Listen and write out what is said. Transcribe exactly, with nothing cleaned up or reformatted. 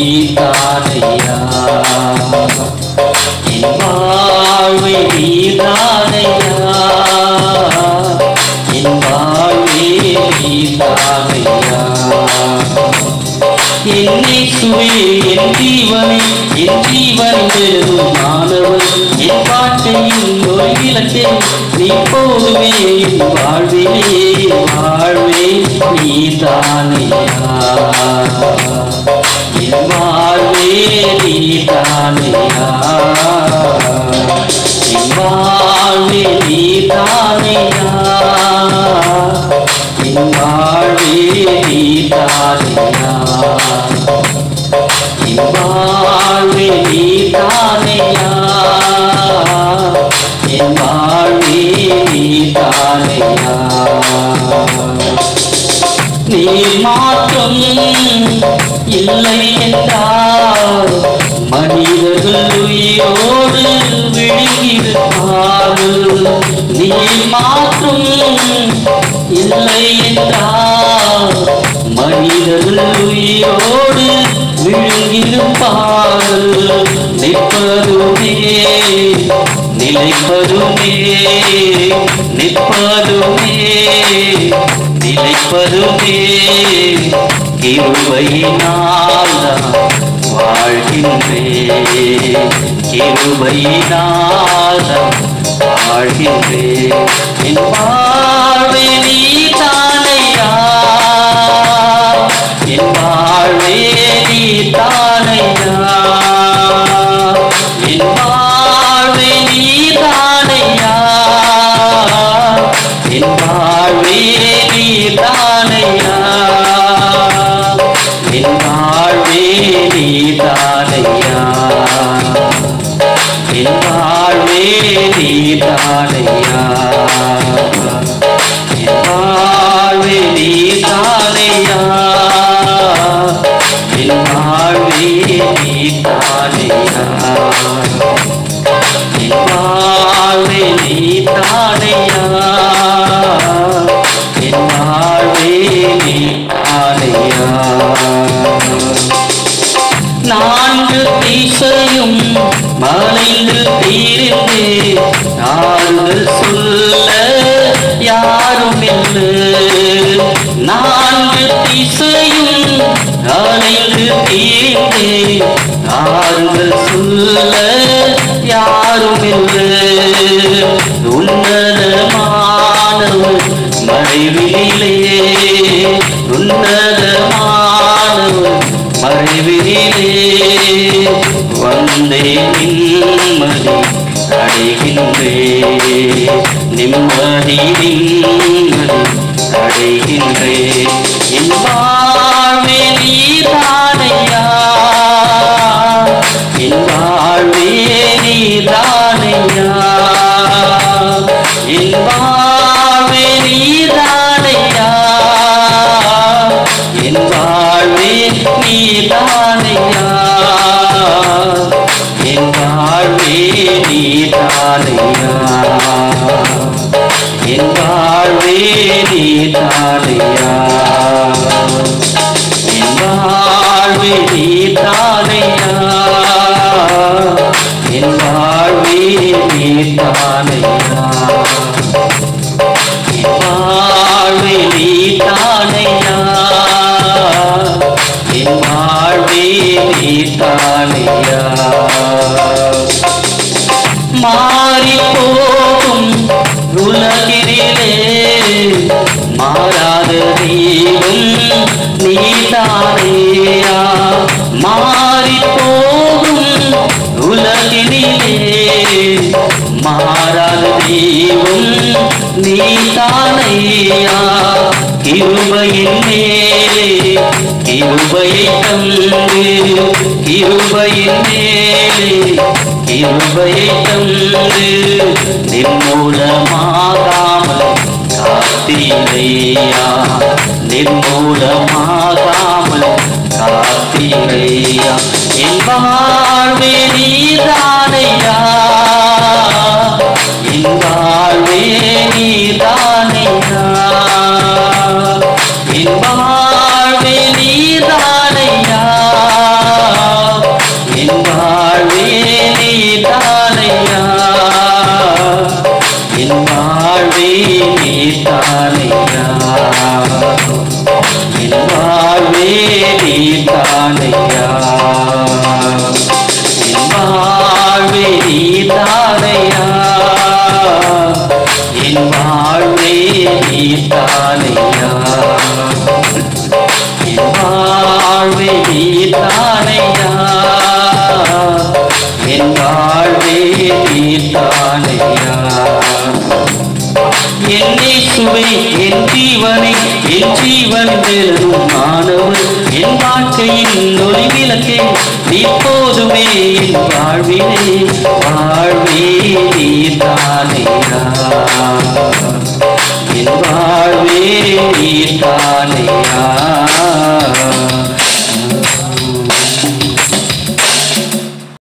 நீதானையா என் வாழ்வே நீதானையா என் வாழ்வே நீதானையா என்னை சுவே என் ஜீவனை என் ஜீவன் மாணவன் என் பாட்டையின் ஒரு இலக்கை நீ போதுமே என் வாழ்விலே வாழ்வே நீதானையா என் வாழ்வே நீதானையா என் வாழ்வே நீதானையா என் வாழ்வே நீதானையா என் வாழ்வே நீதானையா என் வாழ்வே நீதானையா நீ மாற்றம் இல்லை என்றால் மனிதர்கள் உயிரோடு விழுங்கியிருப்பார்கள் நீ மாற்றம் இல்லை என்றால் மனிதர்கள் உயிரோடு விழுங்கியிருப்பார்கள் நிற்பதுமே நிலைப்பதுமே நிற்பதுமே நிலைப்பதுமே கிருபையினால் வாழ்கின்றேன் கிருபையினால் வாழ்கின்றேன் என் வாழ்வே நீதானையா என் வாழ்வே நீதானையா என் வாழ்வே நீதானையா என் வாழ்வே நீதானையா என் வாழ்வே நீதானையா என் வாழ்வே நீதானையா என் வாழ்வே நீதானையா என் வாழ்வே நீதானையா என் வாழ்வே நீதானையா என் வாழ்வே நீதானையா நான்கு திசையும் மலைந்து தீர்ந்தே ஆறுதல் சொல்ல யாரும் இல்லை நான்கு திசையும் அலைந்து தீர்ந்தே ஆறுதல் சொல்ல யாரும் இல்லை உன்னதமானவர் மறைவிலே உன்னதமானவர் மறைவிலே வந்தே நிம்மதி அடைகின்றே நிம்மதி நிம்மதி அடைகின்றே என் வாழ்வே நீதானையா என் வாழ்வே நீதானையா என் வாழ்வே நீதானையா என் வாழ்வே நீதானையா என் வாழ்வே நீதானையா என் வாழ்வே நீதானையா என் வாழ்வே நீதானையா என் வாழ்வே நீதானையா என் வாழ்வே நீதானையா என் வாழ்வே நீதானையா மாறி போகும் உலகினிலே மாறாத தெய்வம் நீதானையா மாறி போகும் உலகினிலே மாறாத தெய்வம் நீதானையா கிருபையின் மேலே கிருபையை தந்து கிருபையின் மேலே கிருபையை தந்து நிர்மூலமாகாமல் காத்தீரையா நிர்மூலமாகாமல் காத்தீரையா என் வாழ்வே நீதானையா என் வாழ்வே நீதானையா என் வாழ்வே நீதானையா நீதானையா என் வாழ்வே நீதானையா என் வாழ்வே நீதானையா என் வாழ்வே நீதானையா என் வாழ்வே நீதானையா என் இயேசுவே என் ஜீவனை என் ஜீவன் பெறும் மாணவர் என் வாழ்க்கையின் ஒளி விளக்கே நீ போதுமே என் வாழ்விலே வாழ்வே நீதானையா என் வாழ்வே நீதானையா